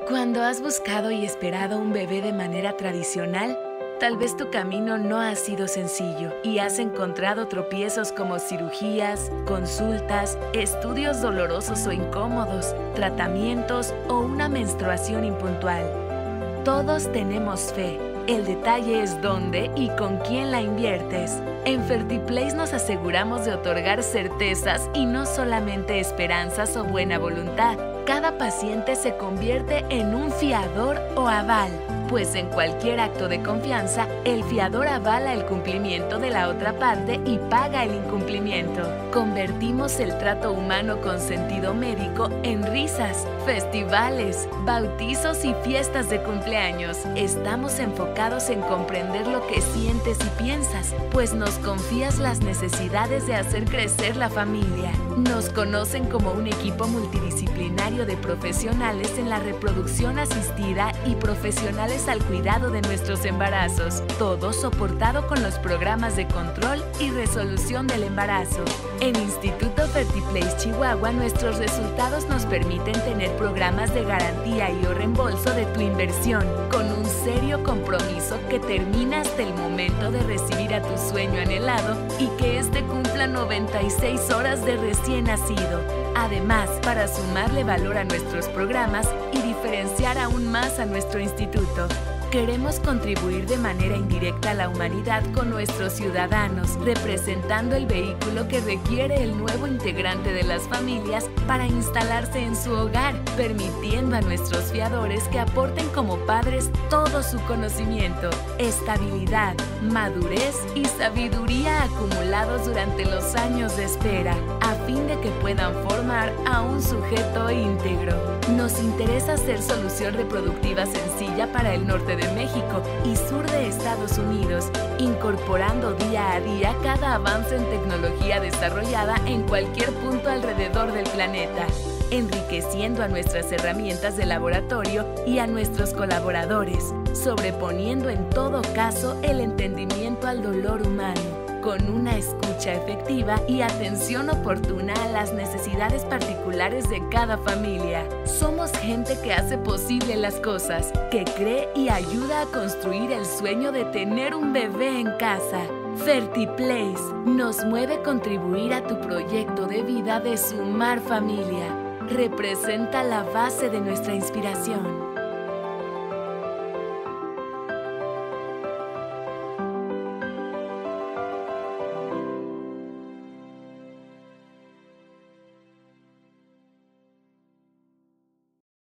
Cuando has buscado y esperado un bebé de manera tradicional, tal vez tu camino no ha sido sencillo y has encontrado tropiezos como cirugías, consultas, estudios dolorosos o incómodos, tratamientos o una menstruación impuntual. Todos tenemos fe. El detalle es dónde y con quién la inviertes. En Fertiplace nos aseguramos de otorgar certezas y no solamente esperanzas o buena voluntad. Cada paciente se convierte en un fiador o aval, pues en cualquier acto de confianza, el fiador avala el cumplimiento de la otra parte y paga el incumplimiento. Convertimos el trato humano con sentido médico en risas, festivales, bautizos y fiestas de cumpleaños. Estamos enfocados en comprender lo que sientes y piensas, pues nos confías las necesidades de hacer crecer la familia. Nos conocen como un equipo multidisciplinario de profesionales en la reproducción asistida y profesionales al cuidado de nuestros embarazos, todo soportado con los programas de control y resolución del embarazo. En Instituto Fertiplace Chihuahua, nuestros resultados nos permiten tener programas de garantía y o reembolso de tu inversión, con un serio compromiso que termina hasta el momento de recibir a tu sueño anhelado y que éste cumpla 96 horas de recién nacido. Además, para sumarle valor a nuestros programas y diferenciar aún más a nuestro instituto, queremos contribuir de manera indirecta a la humanidad con nuestros ciudadanos, representando el vehículo que requiere el nuevo integrante de las familias para instalarse en su hogar, permitiendo a nuestros fiadores que aporten como padres todo su conocimiento, estabilidad, madurez y sabiduría acumulados durante los años de espera, a fin de que puedan formar a un sujeto íntegro. Nos interesa ser solución reproductiva sencilla para el norte de México y sur de Estados Unidos, incorporando día a día cada avance en tecnología desarrollada en cualquier punto alrededor del planeta, enriqueciendo a nuestras herramientas de laboratorio y a nuestros colaboradores, sobreponiendo en todo caso el entendimiento al dolor humano, con una escucha efectiva y atención oportuna a las necesidades particulares de cada familia. Somos gente que hace posible las cosas, que cree y ayuda a construir el sueño de tener un bebé en casa. Fertiplace nos mueve contribuir a tu proyecto de vida de sumar familia. Representa la base de nuestra inspiración.